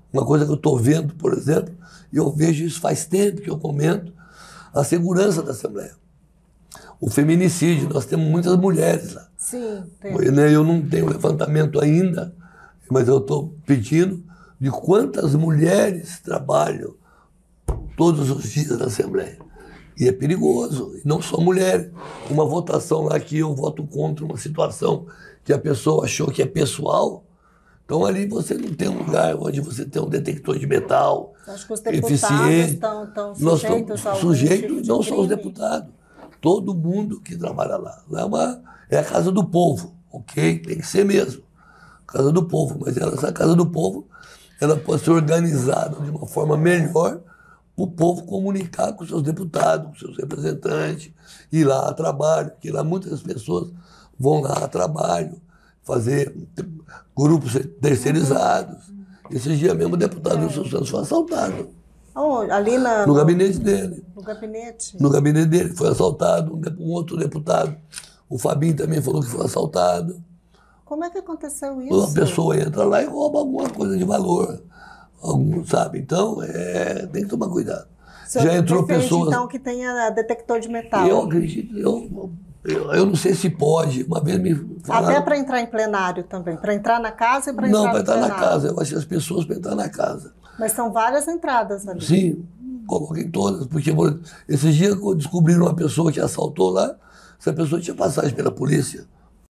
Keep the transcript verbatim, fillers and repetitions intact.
Uma coisa que eu estou vendo, por exemplo, e eu vejo isso faz tempo que eu comento, a segurança da Assembleia. O feminicídio, nós temos muitas mulheres lá. Sim, tem. Eu não tenho levantamento ainda, mas eu estou pedindo de quantas mulheres trabalham todos os dias na Assembleia. E é perigoso, e não só mulheres. Uma votação lá que eu voto contra uma situação que a pessoa achou que é pessoal, então ali você não tem um lugar onde você tem um detector de metal Acho que os deputados eficiente. estão, estão Nós sujeitos estamos ao sujeitos, tipo de não só os crime. deputados, todo mundo que trabalha lá. Lá é, uma, é a casa do povo, ok? Tem que ser mesmo, casa do povo. Mas ela, essa casa do povo, ela pode ser organizada de uma forma melhor para o povo comunicar com seus deputados, com seus representantes, ir lá a trabalho, porque lá muitas pessoas vão lá a trabalho, fazer grupos terceirizados. Esse dia mesmo o deputado Wilson Santos foi assaltado. Oh, ali na, no gabinete dele. No gabinete? No gabinete dele, foi assaltado. Um outro deputado, o Fabinho, também falou que foi assaltado. Como é que aconteceu isso? Uma pessoa entra lá e rouba alguma coisa de valor. Algum, sabe? Então, é, tem que tomar cuidado. Você Já entrou defende, pessoas... então, que tenha detector de metal? Eu acredito, eu, eu, eu não sei se pode. Uma vez me falaram... Até para entrar em plenário também? Para entrar na casa e para entrar Não, no para entrar plenário? na casa. Eu acho que as pessoas para entrar na casa. Mas são várias entradas ali. Sim, coloquei todas. Porque esses dias descobriram uma pessoa que assaltou lá. Essa pessoa tinha passagem pela polícia.